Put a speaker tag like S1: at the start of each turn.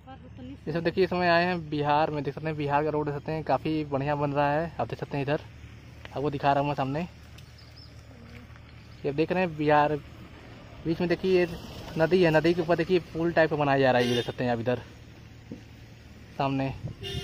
S1: इसमें देखिए, इसमें आए हैं बिहार में, देख सकते हैं बिहार का रोड देख सकते हैं, काफ़ी बढ़िया बन रहा है। आप देख सकते हैं इधर, आपको दिखा रहा हूँ मैं सामने, ये देख रहे हैं बिहार। बीच में देखिए नदी है, नदी के ऊपर देखिए पुल टाइप का बनाया जा रहा है, ये देख सकते हैं आप इधर सामने।